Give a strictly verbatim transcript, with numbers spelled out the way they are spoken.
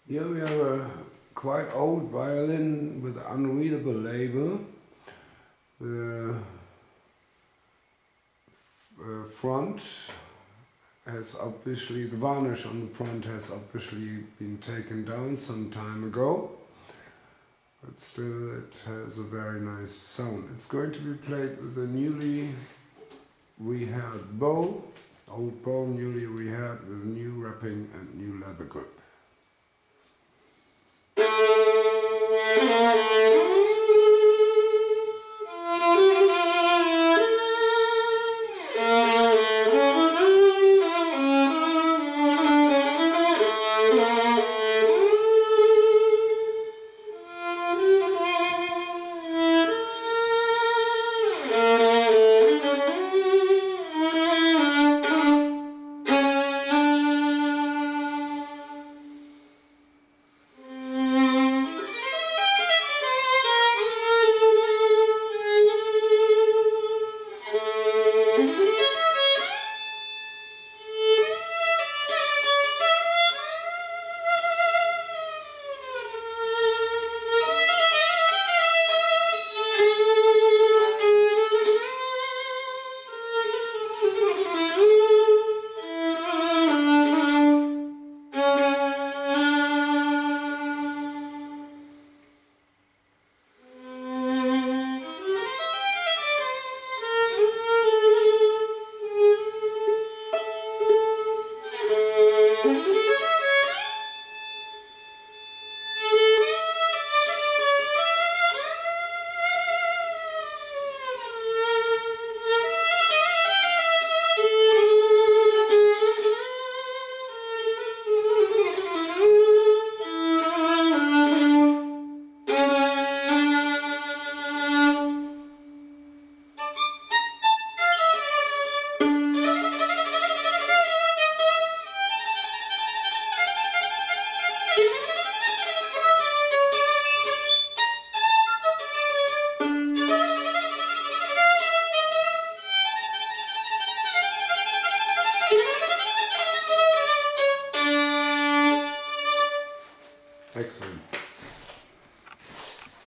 Here we have a quite old violin with an unreadable label. The uh, front has obviously, the varnish on the front has obviously been taken down some time ago, but still it has a very nice sound. It's going to be played with a newly rehabbed bow, old bow newly rehabbed with new wrapping and new leather grip.